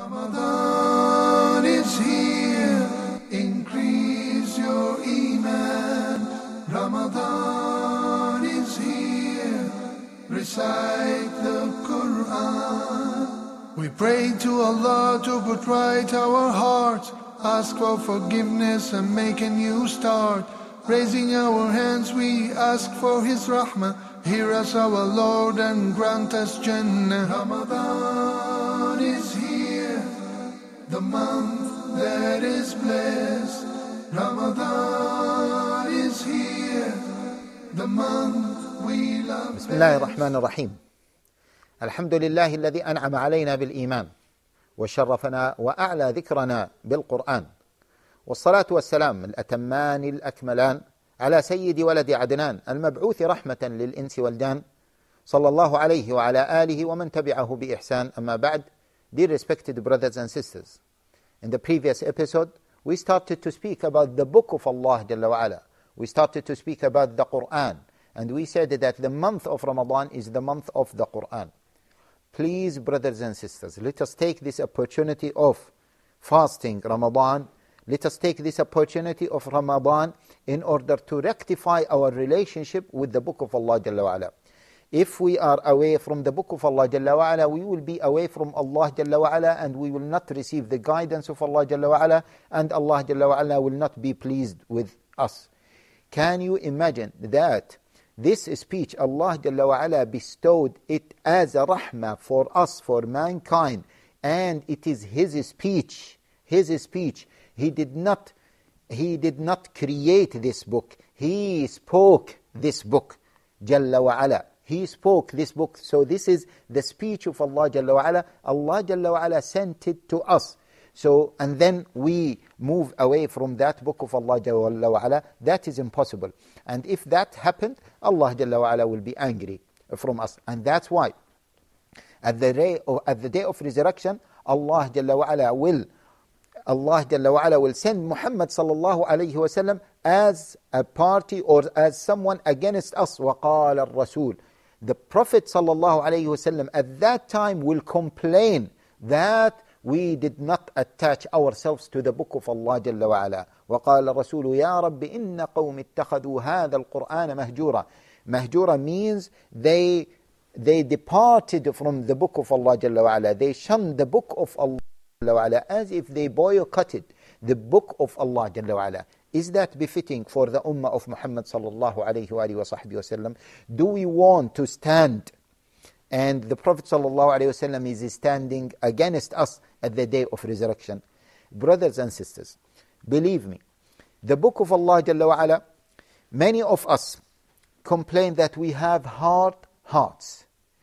Ramadan is here, increase your iman. Ramadan is here, recite the Quran. We pray to Allah to put right our hearts, ask for forgiveness and make a new start. Raising our hands we ask for His rahmah, hear us our Lord and grant us Jannah. Ramadan is here, the month that is blessed. Ramadan is here, the month we love. بسم الله الرحمن الرحيم. الحمد لله الذي أنعم علينا بالإيمان وشرفنا وأعلى ذكرنا بالقرآن، والصلاة والسلام الأتمان الأكملان على سيد ولد عدنان المبعوث رحمة للإنس والجان، صلى الله عليه وعلى آله ومن تبعه بإحسان. أما بعد, dear respected brothers and sisters, in the previous episode we started to speak about the book of Allah Jalla wa Ala. We started to speak about the Quran, and we said that the month of Ramadan is the month of the Quran. Please, brothers and sisters, let us take this opportunity of fasting Ramadan. Let us take this opportunity of Ramadan in order to rectify our relationship with the book of Allah Jalla wa Ala. If we are away from the book of Allah Jalla wa Ala, we will be away from Allah Jalla wa Ala, and we will not receive the guidance of Allah Jalla wa Ala, and Allah Jalla wa Ala will not be pleased with us. Can you imagine that this speech Allah Jalla wa Ala bestowed it as a rahmah for us, for mankind, and it is His speech. His speech. He did not create this book. He spoke this book, Jalla wa Ala. He spoke this book. So this is the speech of Allah Jalla wa Ala. Allah Jalla wa Ala sent it to us. So, and then we move away from that book of Allah Jalla wa Ala. That is impossible. And if that happened, Allah Jalla wa Ala will be angry from us. And that's why at the day of resurrection, Allah Jalla wa Ala will send Muhammad sallallahu alayhi wa sallam as a party or as someone against us. وَقَالَ الرَّسُولُ. The Prophet sallallahu alayhi wa sallam at that time will complain that we did not attach ourselves to the book of Allah Jalla wa Ala. وَقَالَ الرَّسُولُ يَا رَبِّ إِنَّ قَوْمِ اتَّخَذُوا هَذَا الْقُرْآنَ مَهْجُورًا. Mahjura means they departed from the book of Allah Jalla wa Ala. They shunned the book of Allah Jalla wa Ala as if they boycotted the book of Allah Jalla wa Ala. Is that befitting for the ummah of Muhammad sallallahu alayhi wa sahbihi wa sallam? Do we want to stand and the Prophet sallallahu alayhi wa sallam is standing against us at the day of resurrection? Brothers and sisters, believe me, the book of Allah Jalla wa Ala, many of us complain that we have hard hearts.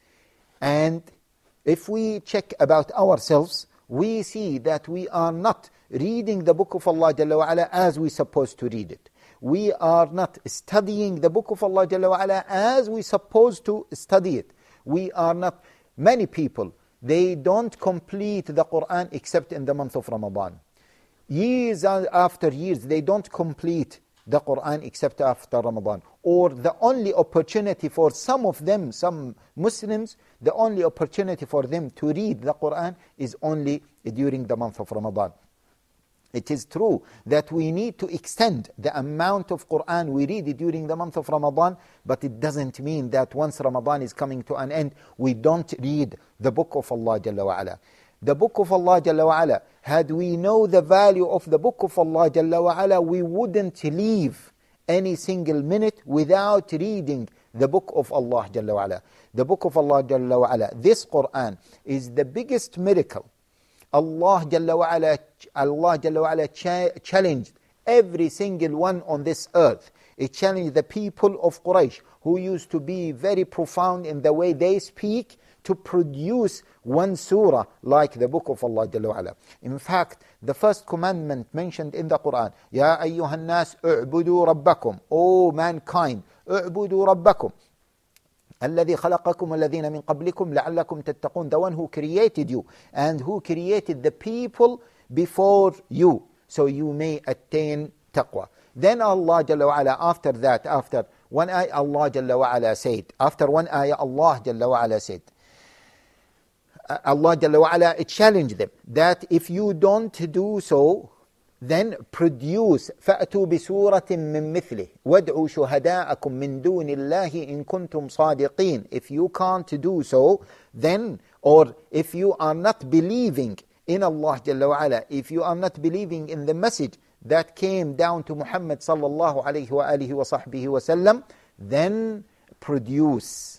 And if we check about ourselves, we see that we are not reading the book of Allah Jalla wa Ala as we supposed to read it. We are not studying the book of Allah Jalla wa Ala as we supposed to study it. We are not, many people, they don't complete the Quran except in the month of Ramadan. Years after years, they don't complete the Quran except after Ramadan. Or the only opportunity for some of them, some Muslims, the only opportunity for them to read the Quran is only during the month of Ramadan. It is true that we need to extend the amount of Quran we read during the month of Ramadan, but it doesn't mean that once Ramadan is coming to an end, we don't read the book of Allah Jalla wa Ala. The book of Allah Jalla wa Ala, had we know the value of the book of Allah Jalla wa Ala, we wouldn't leave any single minute without reading the book of Allah Jalla wa Ala. The book of Allah Jalla wa Ala, this Quran is the biggest miracle. Allah Jalla wa Ala challenged every single one on this earth. It challenged the people of Quraysh, who used to be very profound in the way they speak, to produce one surah like the book of Allah Jalla wa Ala. In fact, the first commandment mentioned in the Quran, Ya ayyuhan nas u'budu rabbakum, O mankind, u'budu rabbakum, الذي خلقكم والذين من قبلكم لعلكم تتقون. The one who created you and who created the people before you, so you may attain taqwa. Then Allah Jalla wa Ala, after that, after one ayah, Allah Jalla wa Ala said, after one ayah, Allah Jalla wa Ala said, Allah Jalla wa Ala challenged them that if you don't do so, then produce فأتوا بسورة من مثله وادعوا شهداءكم من دون الله إن كنتم صادقين. If you can't do so, then, or if you are not believing in Allah Jalla wa Ala, if you are not believing in the message that came down to Muhammad sallallahu alayhi wa alihi wa sahbihi wa sallam, then produce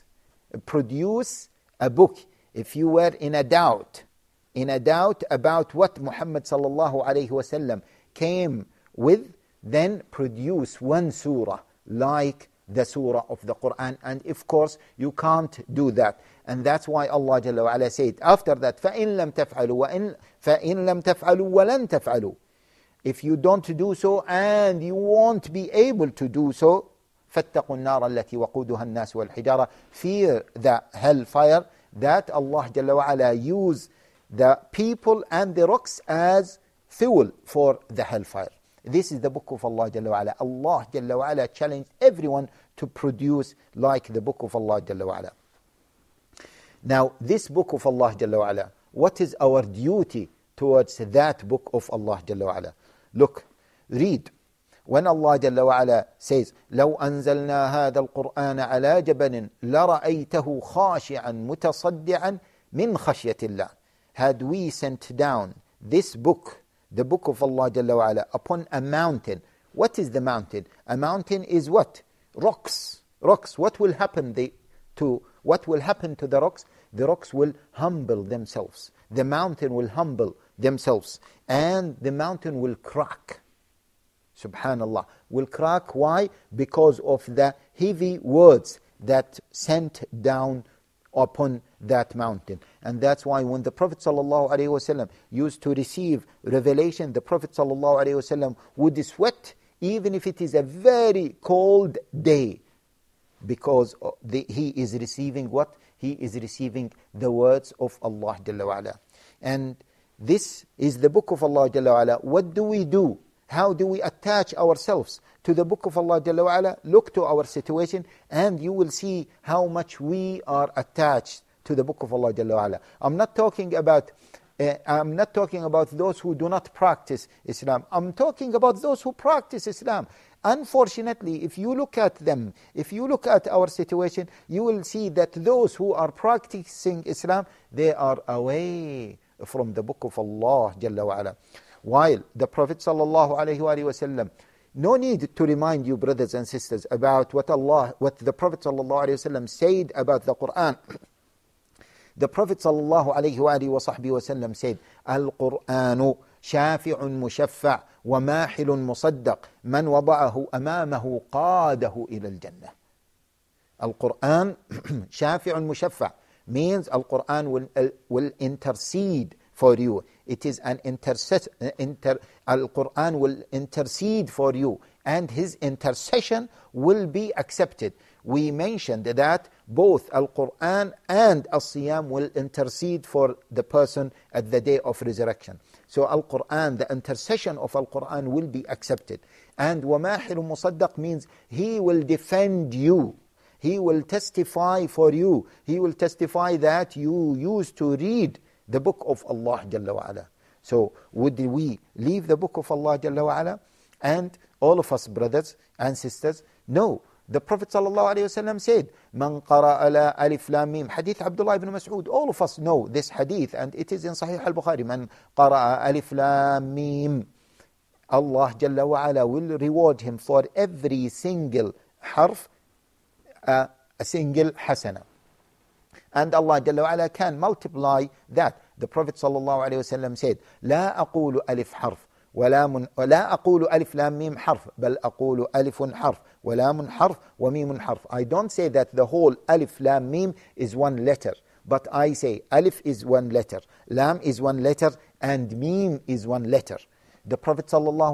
a book. If you were in a doubt about what Muhammad sallallahu alayhi wa sallam came with, then produce one surah like the surah of the Quran. And of course, you can't do that. And that's why Allah Jalla wa Ala said after that, فَإِن لَمْ تَفْعَلُوا وَلَن تَفْعَلُوا. If you don't do so and you won't be able to do so, فَاتَّقُوا النَّارَ الَّتِي وَقُودُهَا النَّاسُ وَالْحِجَارَةُ. Fear the hellfire that Allah Jalla wa Ala use the people and the rocks as fuel for the hellfire. This is the book of Allah Jalla wa Ala. Allah Jalla wa Ala challenged everyone to produce like the book of Allah Jalla wa Ala. Now, this book of Allah Jalla wa Ala, what is our duty towards that book of Allah Jalla wa Ala? Look, read. When Allah Jalla wa Ala says, لو أنزلنا هذا القرآن على جبل لرأيته خاشعا متصدعا من خشية الله. Had we sent down this book, the book of Allah Jalla wa Ala, upon a mountain. What is the mountain? A mountain is what? Rocks. Rocks. What will happen to the rocks? The rocks will humble themselves. The mountain will humble themselves. And the mountain will crack. Subhanallah. Will crack. Why? Because of the heavy words that sent down upon that mountain. And that's why when the Prophet ﷺ used to receive revelation, the Prophet ﷺ would sweat even if it is a very cold day, because he is receiving what? He is receiving the words of Allah Jalla wa Ala. And this is the book of Allah Jalla wa Ala. What do we do? How do we attach ourselves to the book of Allah Jalla wa Ala? Look to our situation and you will see how much we are attached to the book of Allah Jalla wa Ala. I'm not talking about those who do not practice Islam. I'm talking about those who practice Islam. Unfortunately, if you look at them, if you look at our situation, you will see that those who are practicing Islam, they are away from the book of Allah Jalla wa Ala. While the Prophet sallallahu alaihi wasallam, no need to remind you, brothers and sisters, about what the Prophet sallallahu alaihi wasallam said about the Quran. The Prophet sallallahu alaihi wasallam said, "Al-Qur'anu shafi'un mushaffa' wa mahilun musaddaq. Man wada'ahu amamahu qadahu ila al-jannah." Al-Qur'an shafi'un mushaffa' means Al-Qur'an will intercede for you. It is an Al-Qur'an will intercede for you, and his intercession will be accepted. We mentioned that both Al-Qur'an and As-Siyam will intercede for the person at the day of resurrection. So Al-Qur'an, the intercession of Al-Qur'an will be accepted. And وَمَاحِلٌ مُصَدَّقٌ means he will defend you. He will testify for you. He will testify that you used to read the book of Allah Jalla wa Ala. So would we leave the book of Allah Jalla wa Ala? And all of us, brothers and sisters, no. The Prophet ﷺ said, "Man qara'a la alif lam mim." Hadith Abdullah ibn Mas'ud. All of us know this hadith, and it is in Sahih al-Bukhari. "Man qara'a alif lam mim." Allah Jalla wa Ala will reward him for every single harf a single hasana. And Allah Jalla wa Ala can multiply that. The Prophet ﷺ said, "La aqulu alif harf, ولا أقول ألف لام ميم حرف بل أقول ألف حرف ولام حرف وميم حرف." I don't say that the whole alif lam mim is one letter, but I say alif is one letter, lam is one letter, and mim is one letter. The Prophet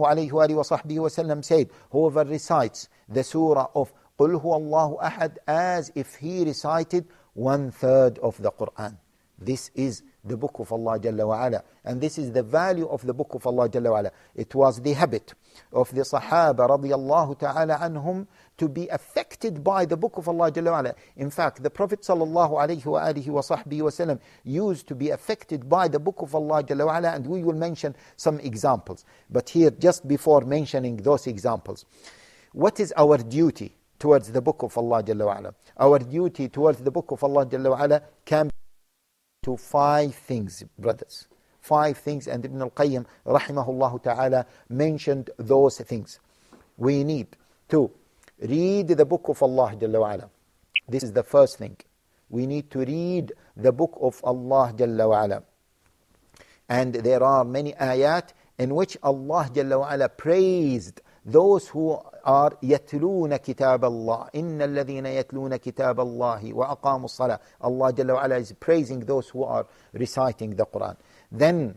ﷺ said, whoever recites the surah of قُلْ هُوَ اللَّهُ أَحَدْ as if he recited 1/3 of the Quran. This is the book of Allah Jalla wa Ala. And this is the value of the book of Allah Jalla wa Ala. It was the habit of the Sahaba radiyallahu ta'ala anhum to be affected by the book of Allah Jalla wa Ala. In fact, the Prophet sallallahu alayhi wa alihi wa sahbihi wa sallam used to be affected by the book of Allah Jalla wa Ala, and we will mention some examples. But here, just before mentioning those examples, what is our duty towards the book of Allah Jalla wa Ala? Our duty towards the book of Allah Jalla wa Ala can be to 5 things, brothers. 5 things, and Ibn al-Qayyim rahimahullah ta'ala mentioned those things. We need to read the book of Allah Jalla wa Ala. This is the first thing. We need to read the book of Allah Jalla wa Ala. And there are many ayat in which Allah Jalla wa Ala praised those who are يتلون كتاب الله إن الذين يتلون كتاب الله وأقاموا الصلاة. Allah Jalla wa Ala is praising those who are reciting the Quran. Then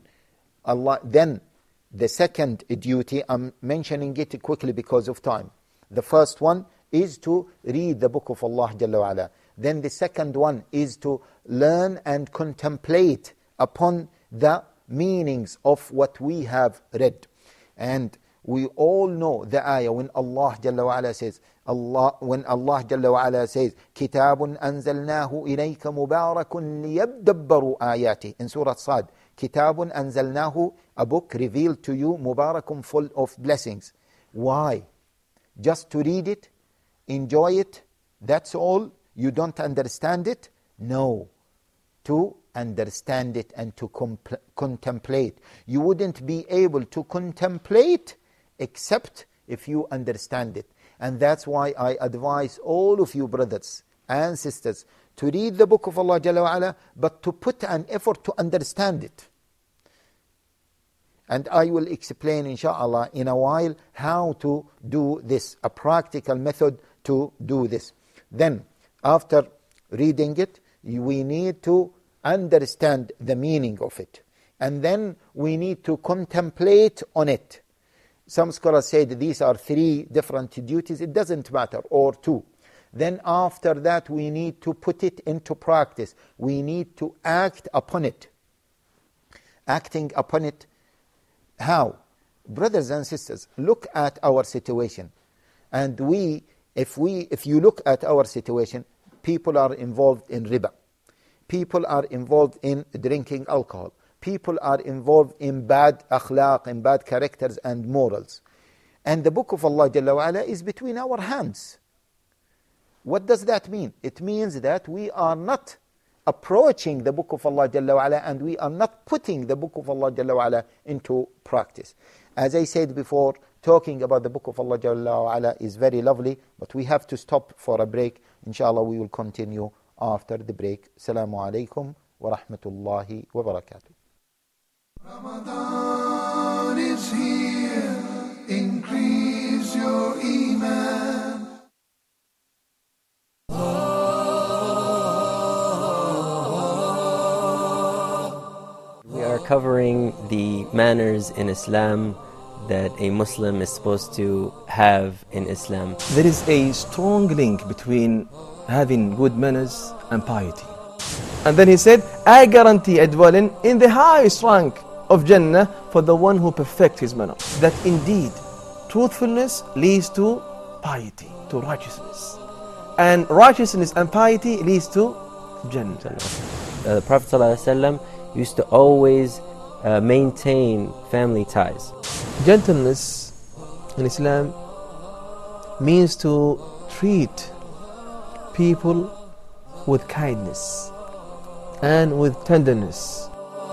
the second duty, I'm mentioning it quickly because of time. The first one is to read the book of Allah Jalla wa Ala. Then the second one is to learn and contemplate upon the meanings of what we have read. And we all know the ayah when Allah Jalla wa Ala says, when Allah Jalla wa Ala says, كِتَابٌ أَنزَلْنَاهُ إِلَيْكَ مُبَارَكٌ لِيَبْدَبَّرُوا آيَاتِهِ. In Surah Sad, كِتَابٌ أَنزَلْنَاهُ, a book revealed to you, مُبَارَكٌ, full of blessings. Why? Just to read it, enjoy it, that's all? You don't understand it? No. To understand it and to contemplate. You wouldn't be able to contemplate except if you understand it. And that's why I advise all of you brothers and sisters to read the book of Allah Jalla wa Ala, but to put an effort to understand it. And I will explain inshallah in a while how to do this, a practical method to do this. Then after reading it, we need to understand the meaning of it. And then we need to contemplate on it. Some scholars say that these are 3 different duties. It doesn't matter, or 2. Then after that, we need to put it into practice. We need to act upon it. Acting upon it, how? Brothers and sisters, look at our situation. And if you look at our situation, people are involved in riba. People are involved in drinking alcohol. People are involved in bad akhlaq, in bad characters and morals. And the book of Allah Jalla wa Ala is between our hands. What does that mean? It means that we are not approaching the book of Allah Jalla wa Ala, and we are not putting the book of Allah Jalla wa Ala into practice. As I said before, talking about the book of Allah Jalla wa Ala is very lovely, but we have to stop for a break. Inshallah, we will continue after the break. Assalamu alaikum wa rahmatullahi wa barakatuh. Ramadan is here, increase your iman. We are covering the manners in Islam that a Muslim is supposed to have in Islam. There is a strong link between having good manners and piety. And then he said, I guarantee a dwelling in the highest rank of Jannah for the one who perfects his manners. That indeed, truthfulness leads to piety, to righteousness. And righteousness and piety leads to Jannah. The Prophet ﷺ used to always maintain family ties. Gentleness in Islam means to treat people with kindness and with tenderness.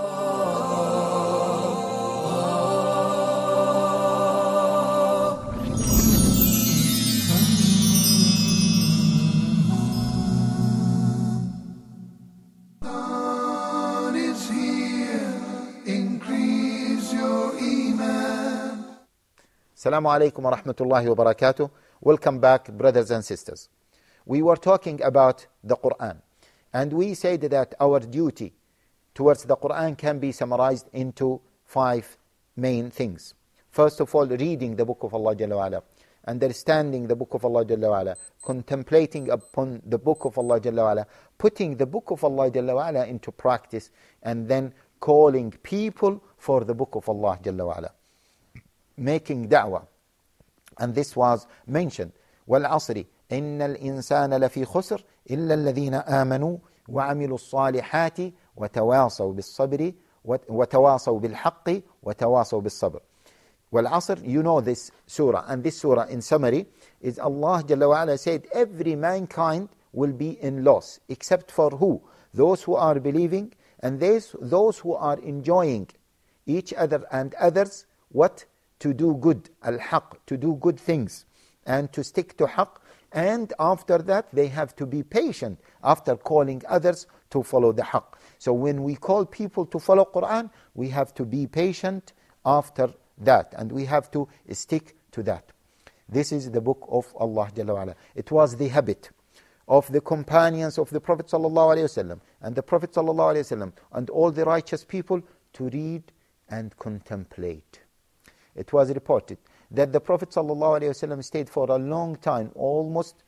Assalamu alaikum wa rahmatullahi wa barakatuh. Welcome back, brothers and sisters. We were talking about the Quran, and we said that our duty towards the Quran can be summarized into 5 main things. First of all, reading the book of Allah Jalla wa Ala. understanding the book of Allah Jalla wa Ala, contemplating upon the book of Allah Jalla wa Ala, putting the book of Allah Jalla wa Ala into practice, and then calling people for the book of Allah Jalla wa Ala, making da'wah. And this was mentioned. وَالْعَصْرِ إِنَّ الْإِنسَانَ لَفِي خُسْرٍ إِلَّا الَّذِينَ آمَنُوا وَعَمِلُوا الصَّالِحَاتِ وَتَوَاصَوْا بِالصَّبْرِ وَتَوَاصَوْا بِالْحَقِّ وَتَوَاصَوْا بِالصَّبْرِ. وَالْعَصْرِ, you know this surah, and this surah in summary is Allah Jalla wa Ala said every mankind will be in loss, except for who? Those who are believing, and those who are enjoying each other and others, what? To do good, al-haq, to do good things, and to stick to haq, and after that they have to be patient after calling others to follow the haq. So when we call people to follow Quran, we have to be patient after that, and we have to stick to that. This is the book of Allah Jalla wa Ala. It was the habit of the companions of the Prophet sallallahu alaihi wasallam and the Prophet sallallahu alaihi wasallam and all the righteous people to read and contemplate. It was reported that the Prophet ﷺ stayed for a long time, almost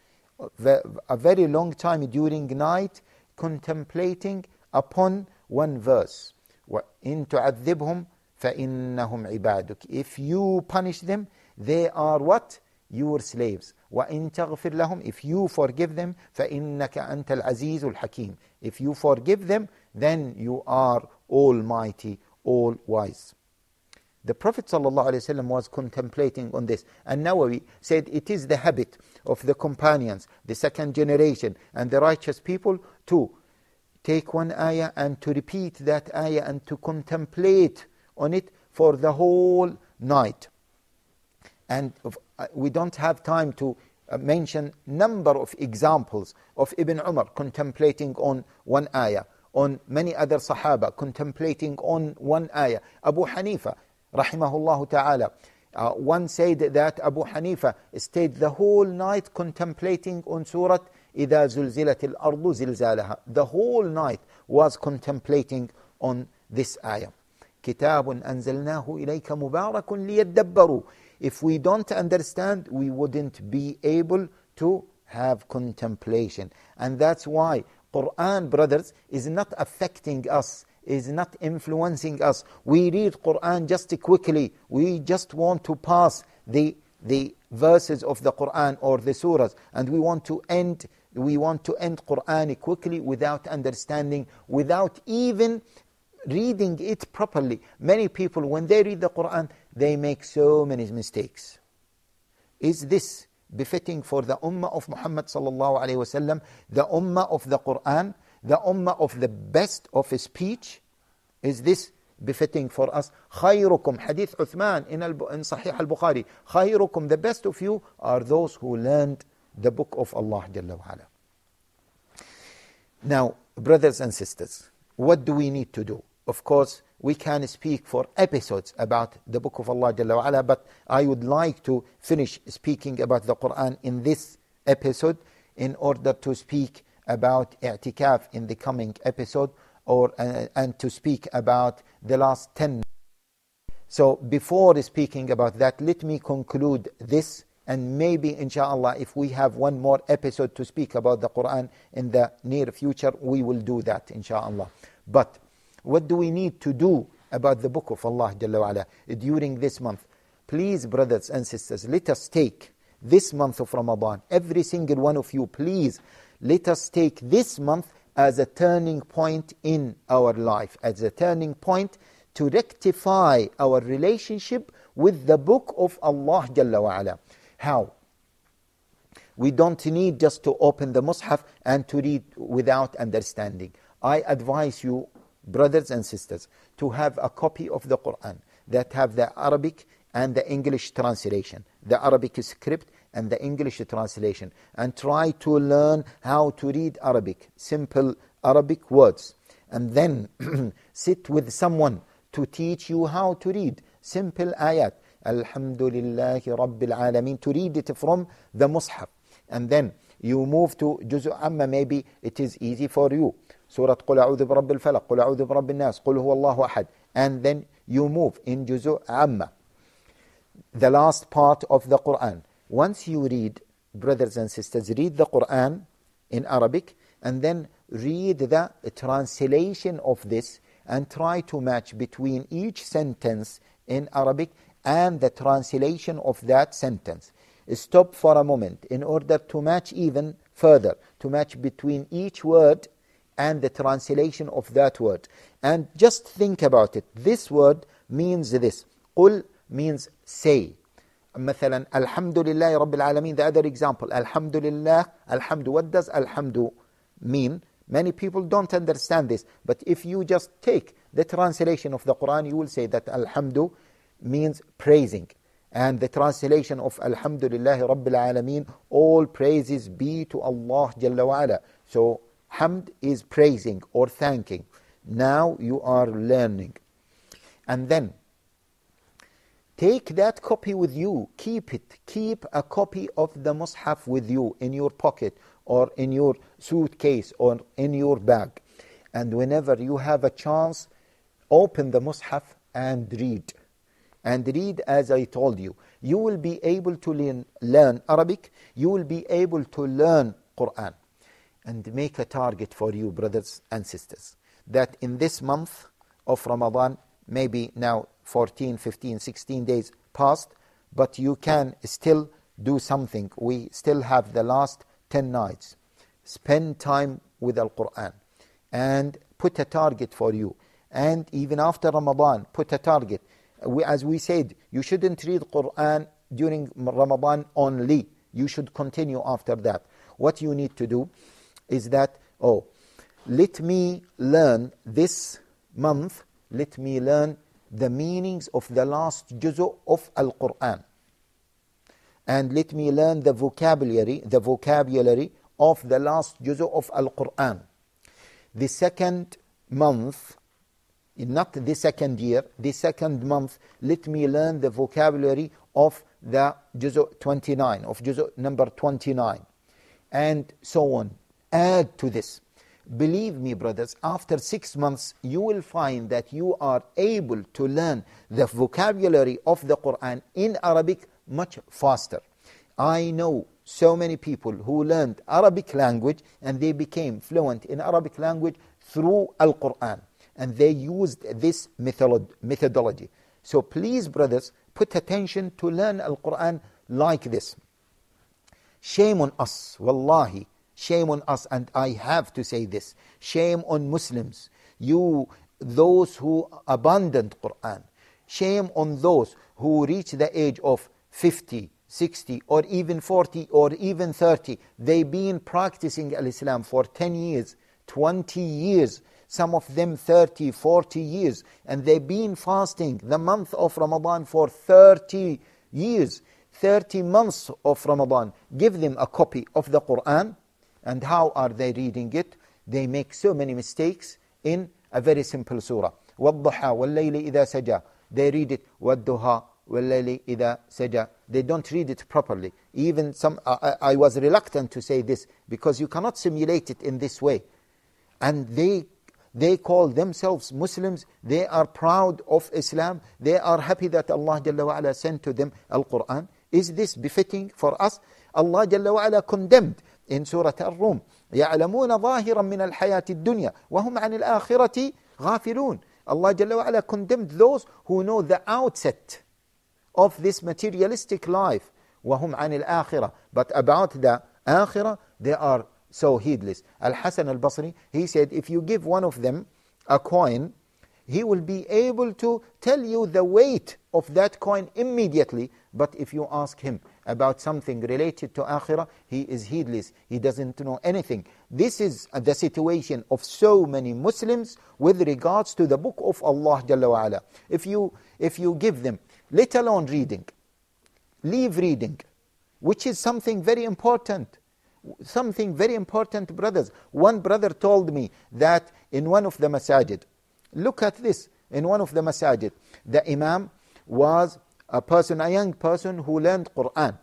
a very long time during night, contemplating upon one verse. وَإِن تُعَذِّبْهُمْ فَإِنَّهُمْ عِبَادُكَ. If you punish them, they are what? Your slaves. وَإِن تَغْفِرْ لَهُمْ. If you forgive them, فَإِنَّكَ أَنْتَ الْعَزِيزُ الْحَكِيمُ. If you forgive them, then you are almighty, all wise. The Prophet ﷺ was contemplating on this. And Nawawi said it is the habit of the companions, the second generation, and the righteous people to take one ayah and to repeat that ayah and to contemplate on it for the whole night. And we don't have time to mention number of examples of Ibn Umar contemplating on one ayah, on many other Sahaba contemplating on one ayah. Abu Hanifa rahimahullah ta'ala, one said that Abu Hanifa stayed the whole night contemplating on Surah إِذَا زُلْزِلَتِ الْأَرْضُ زِلْزَالَهَا. The whole night was contemplating on this ayah. كِتَابٌ أَنزَلْنَاهُ إِلَيْكَ مُبَارَكٌ لِيَدَّبَّرُوا. If we don't understand, we wouldn't be able to have contemplation. And that's why Quran, brothers, is not affecting us, is not influencing us. We read Quran just quickly. We just want to pass the verses of the Quran or the surahs, and we want to end Quran quickly without understanding, without even reading it properly. Many people, when they read the Quran, they make so many mistakes. Is this befitting for the ummah of Muhammad sallallahu alaihi wasallam, the ummah of the Quran, the ummah of the best of speech? Is this befitting for us? خيركم, Hadith Uthman in Sahih al-Bukhari, خيركم, the best of you are those who learned the book of Allah Jalla wa Ala. Now, brothers and sisters, what do we need to do? Of course, we can speak for episodes about the book of Allah Jalla wa Ala, but I would like to finish speaking about the Quran in this episode in order to speak about i'tikaf in the coming episode, and to speak about the last 10. So before speaking about that, let me conclude this, and maybe inshallah if we have one more episode to speak about the Quran in the near future, we will do that inshallah. But what do we need to do about the book of Allah Jalla wa Ala during this month? Please, brothers and sisters, let us take this month of Ramadan, every single one of you, please, let us take this month as a turning point in our life, as a turning point to rectify our relationship with the book of Allah Jalla wa Ala. How? We don't need just to open the Mus'haf and to read without understanding. I advise you, brothers and sisters, to have a copy of the Quran that have the Arabic and the English translation, the Arabic script and the English translation, and try to learn how to read Arabic, simple Arabic words, and then sit with someone to teach you how to read simple ayat, Alhamdulillahi Rabbil Alameen, to read it from the Mus'haf. And then you move to Juzu' Amma, maybe it is easy for you. Surah Qul A'udhu bi Rabbil Falaq, Qul A'udhu bi Rabbin Nas, Qul Huwallahu Ahad. And then you move in Juzu' Amma, the last part of the Quran. once you read, brothers and sisters, read the Quran in Arabic and then read the translation of this and try to match between each sentence in Arabic and the translation of that sentence. Stop for a moment in order to match even further, to match between each word and the translation of that word. And just think about it. This word means this. قُل means say. مثلا Alhamdulillah Rabbil Alameen, the other example. Alhamdulillah, Alhamdu. What does Alhamdu mean? Many people don't understand this. But if you just take the translation of the Quran, you will say that Alhamdu means praising. And the translation of Alhamdulillah Rabbil Alameen, all praises be to Allah Jalla wa Ala. So Hamd is praising or thanking. Now you are learning. And then take that copy with you. Keep it. Keep a copy of the Mus'haf with you in your pocket or in your suitcase or in your bag. And whenever you have a chance, open the Mus'haf and read. And read as I told you. You will be able to learn Arabic. You will be able to learn Quran. And make a target for you, brothers and sisters, that in this month of Ramadan, maybe now 14, 15, 16 days past, but you can still do something. We still have the last 10 nights. Spend time with Al-Quran and put a target for you. And even after Ramadan, put a target. As we said, you shouldn't read Quran during Ramadan only. You should continue after that. What you need to do is that, let me learn this month, let me learn the meanings of the last juzu of Al-Quran. And let me learn the vocabulary of the last juzu of Al-Quran. The second month, not the second year, the second month, let me learn the vocabulary of the juzu 29, of juzu number 29. And so on. Add to this. Believe me, brothers, after 6 months, you will find that you are able to learn the vocabulary of the Quran in Arabic much faster. I know so many people who learned Arabic language and they became fluent in Arabic language through Al-Quran. And they used this methodology. So please, brothers, put attention to learn Al-Quran like this. Shame on us, wallahi. Shame on us, and I have to say this. Shame on Muslims, those who abandoned Quran. Shame on those who reach the age of 50, 60, or even 40, or even 30. They've been practicing Al-Islam for 10 years, 20 years, some of them 30, 40 years. And they've been fasting the month of Ramadan for 30 years, 30 months of Ramadan. Give them a copy of the Quran. And how are they reading it? They make so many mistakes in a very simple surah. وَالضُّحَى وَاللَّيْلِ إِذَا سَجَى. They read it, وَالدُّهَى وَاللَّيْلِ إِذَا سَجَى. They don't read it properly. Even some, I was reluctant to say this, because you cannot simulate it in this way. And they call themselves Muslims. They are proud of Islam. They are happy that Allah Jalla wa Ala sent to them Al-Quran. Is this befitting for us? Allah Jalla wa Ala condemned in Surah Ar-Rum, يَعْلَمُونَ ظَاهِرًا مِنَ الْحَيَاةِ الدُّنْيَا وَهُمْ عَنِ الْآخِرَةِ غَافِلُونَ. Allah Jalla wa Ala condemned those who know the outset of this materialistic life. وَهُمْ عَنِ الْآخِرَةِ. But about the Akhirah, they are so heedless. Al-Hasan al-Basri, he said, if you give one of them a coin, he will be able to tell you the weight of that coin immediately. But if you ask him about something related to Akhirah, he is heedless. He doesn't know anything. This is the situation of so many Muslims with regards to the book of Allah Jalla wa Ala. If you give them, let alone reading, leave reading, which is something very important. Something very important, brothers. One brother told me that in one of the masajid, look at this, in one of the masajid, the imam was a young person who learned Quran.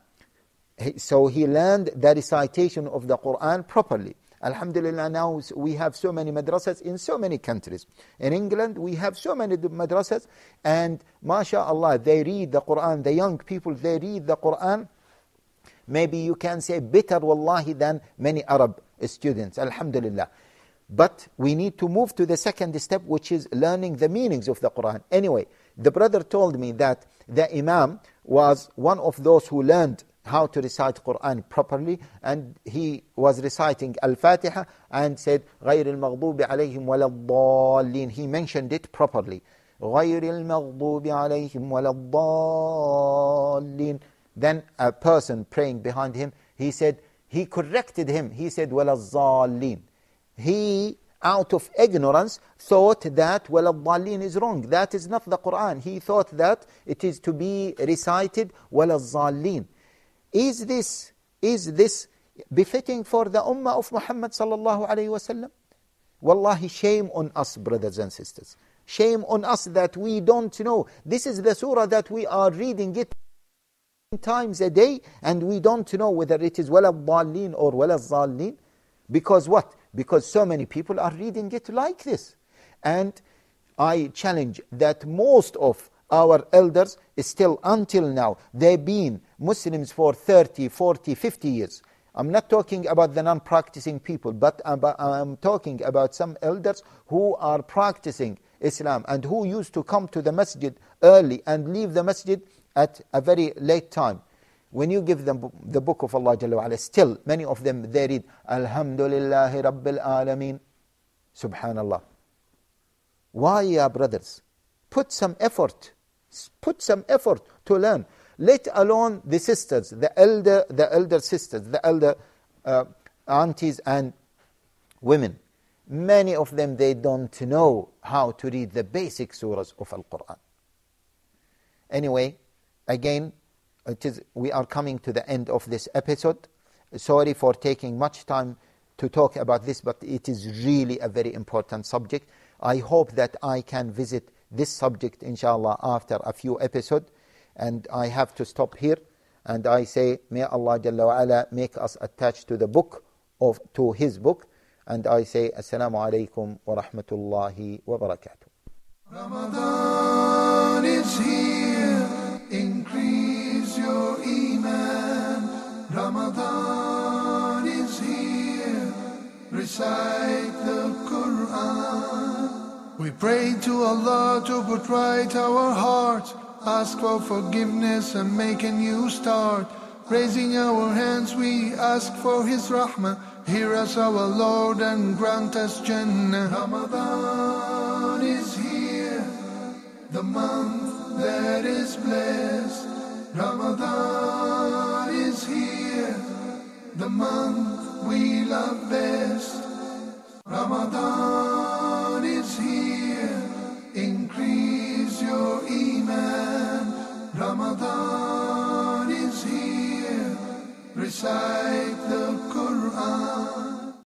So he learned the recitation of the Quran properly. Alhamdulillah, now we have so many madrasas in so many countries. In England, we have so many madrasas, and mashallah, they read the Quran. The young people, they read the Quran Maybe you can say better wallahi than many Arab students, alhamdulillah. But we need to move to the second step, which is learning the meanings of the Quran. Anyway, the brother told me that the Imam was one of those who learned how to recite Quran properly, and he was reciting Al-Fatiha and said غَيْرِ الْمَغْضُوبِ عَلَيْهِمْ وَلَا الضَّالِّينَ. He mentioned it properly. غَيْرِ الْمَغْضُوبِ عَلَيْهِمْ وَلَا الضَّالِّينَ. Then a person praying behind him, he corrected him. He said وَلَا الضَّالِّينَ. He, out of ignorance, thought that وَلَا الضَّالِّينَ is wrong. That is not the Quran. He thought that it is to be recited وَلَا الضَّالِّينَ. Is this befitting for the ummah of Muhammad sallallahu alayhi wa sallam? Wallahi, shame on us, brothers and sisters. Shame on us that we don't know. This is the surah that we are reading it times a day, and we don't know whether it is wala dhalin or wala dhalin. Because what? Because so many people are reading it like this. And I challenge that most of our elders still until now, they've been Muslims for 30, 40, 50 years. I'm not talking about the non-practicing people, but I'm talking about some elders who are practicing Islam and who used to come to the masjid early and leave the masjid at a very late time. When you give them the book of Allah Jalla wa Ala, still many of them, they read Alhamdulillahi Rabbil Alameen. Subhanallah. Why, ya brothers? Put some effort to learn. Let alone the sisters, the elder sisters, the elder aunties and women. Many of them, they don't know how to read the basic surahs of Al-Quran. Anyway, again, we are coming to the end of this episode. Sorry for taking much time to talk about this, but it is really a very important subject. I hope that I can visit this subject, inshallah, after a few episodes. And I have to stop here. And I say, may Allah Jalla wa Ala make us attached to the book, to His book. And I say, Assalamu alaikum wa rahmatullahi wa barakatuh. Ramadan is here, increase your iman. Ramadan is here, recite the Quran. We pray to Allah to put right our hearts, ask for forgiveness and make a new start. Raising our hands we ask for His rahmah. Hear us our Lord and grant us Jannah. Ramadan is here, the month that is blessed. Ramadan is here, the month we love best. Ramadan is here, increase your iman. Ramadan is here, recite